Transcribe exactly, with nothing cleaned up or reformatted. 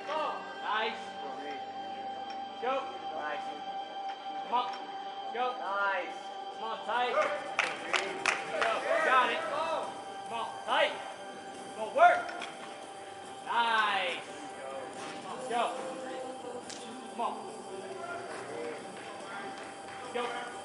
Nice. Go. Nice. Come on. Go. Nice. Come on, tight. Go. Got it. Come on, tight. Come on, work. Nice. Come on, go. Come on. Go.